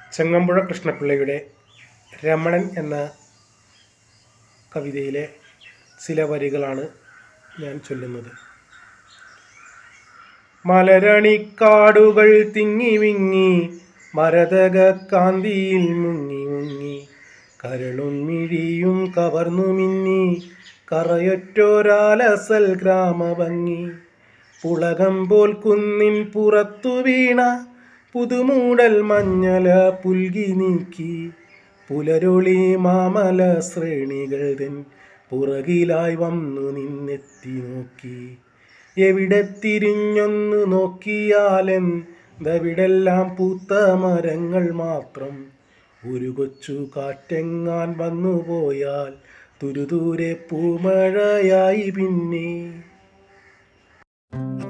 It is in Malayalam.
ചങ്ങമ്പുഴ കൃഷ്ണപിള്ളയുടെ രമണൻ എന്ന കവിതയിലെ ചില വരികളാണ് ഞാൻ ചൊല്ലുന്നത്. മലരണിക്കാടുകൾ തിങ്ങി വിങ്ങി മരതക കാന്തിയിൽ മുങ്ങി മുങ്ങി കരളും മിഴിയും കവർന്നു മിന്നി കറയൊറ്റോരാലസൽ ഗ്രാമഭംഗി പുളകം പോൽ കുന്നിൻ പുറത്തു വീണ പുതുമൂടൽ മഞ്ഞല പുൽകി നീക്കി പുലരൊളി മാമല ശ്രേണികൾ തൻ പുറകിലായി വന്നു നിന്നെത്തി നോക്കി. എവിടെ തിരിഞ്ഞൊന്നു നോക്കിയാലെന്തവിടെല്ലാം പൂത്ത മരങ്ങൾ മാത്രം. ഒരു കൊച്ചു കാറ്റെങ്ങാൻ വന്നു പോയാൽ തുരുദൂരെ പൂമഴയായി പിന്നെ.